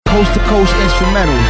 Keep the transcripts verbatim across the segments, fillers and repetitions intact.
Coast to coast instrumentals.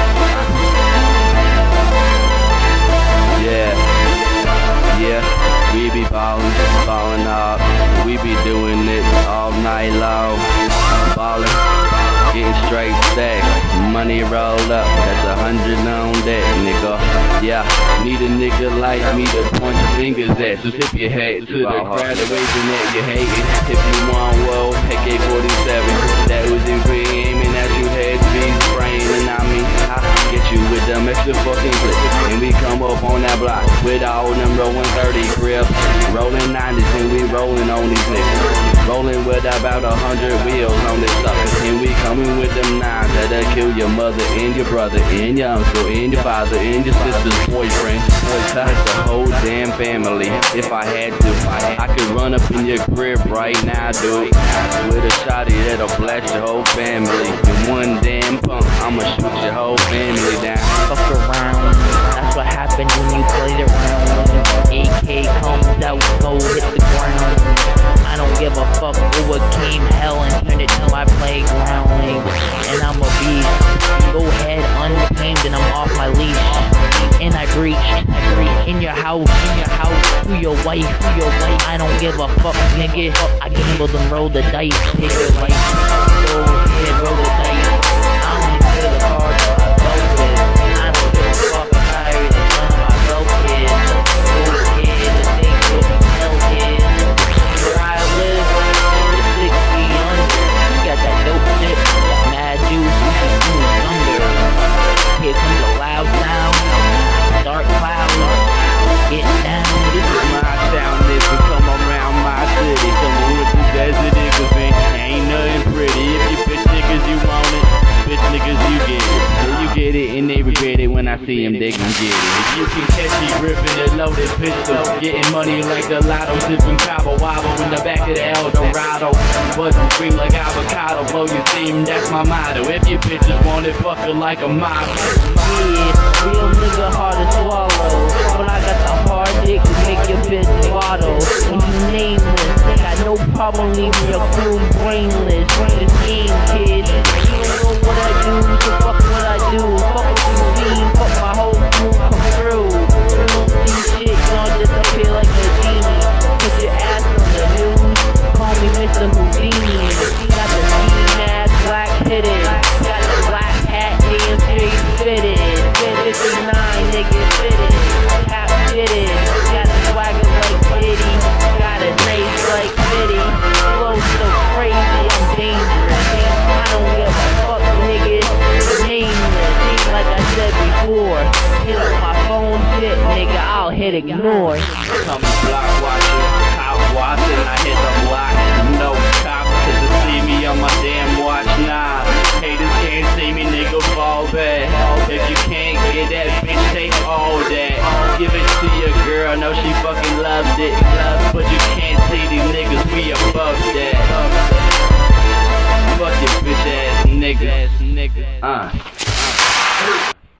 Yeah, yeah, we be ballin', ballin' up. We be doing it all night long. Ballin', getting straight stacks. Money roll up, that's a hundred on that, nigga. Yeah, need a nigga like me to point your fingers at. So tip your hat to the graduation that you hating. If you want, well, A K forty-seven, that was in green, aiming at you head, be spraying, and I mean, I get you with them extra fucking clips. And we come up on that block with all them rolling thirty grips, rolling nineties, and we rolling on these niggas. Rolling with about a hundred wheels on this sucker. And we coming with them nines that'll kill your mother and your brother and your uncle and your father and your sister's boyfriend. Touch the whole damn family. If I had to, I could run up in your crib right now, dude, with a shotty that'll blast your whole family. In one damn pump, I'ma shoot your whole family down. Fuck around, that's what happens when you play around. A K comes out, go hit the ground. I don't give a fuck who became hell and turned it to my playground. And I'm a beast. Go ahead, untamed, and I'm off my leash. And I breached, I breached in your house, in your house, to your wife, to your wife. I don't give a fuck, nigga. I gambled and rolled the dice. Take your life. Go ahead, roll the dice. I don't even feel the cards. I don't give a fuck. I'm tired of none of my belt kids. Go ahead and think what the hell is. Where I live, it's six feet under. You got that dope shit, mad juice, you can do thunder. Here comes a loud sound, dark clouds, getting down. This is my town, if you come around my city. Come on with the desert, it could be, ain't nothing pretty. If you bitch niggas, you want it. Bitch niggas, you get it. Yeah, you get it and they regret it. When I see them, they gon' get it. If you can catch me gripping a loaded pistol, getting money like the lotto, sipping cabo wobble in the back of the El Dorado. Buzzing scream like avocado, blow your steam, that's my motto. If you bitches want it, fuck it like a model. Yeah, real nigga hard to swallow, but I got the hard dick to make your bitch waddle. And you nameless, got no problem leaving your crew brainless. The game, kid, you don't know what I do, so fuck what I do. Fuck with the team, fuck my whole crew, come through. You don't see shit, y'all disappear like a genie. Put your ass on the news, call me Mister Houdini. Got the G-Mad black hitted, got the black hat, A M G fitted. fifty-nine niggas fitted, cap fitted. Got the swagger like Diddy, got a nice like Diddy. Flow so crazy, I'm dangerous. I don't give a fuck, nigga. Nameless, like I said before. Hit up my phone shit, nigga, I'll hit ignore. Come block watching, hot watching, I hit the block, no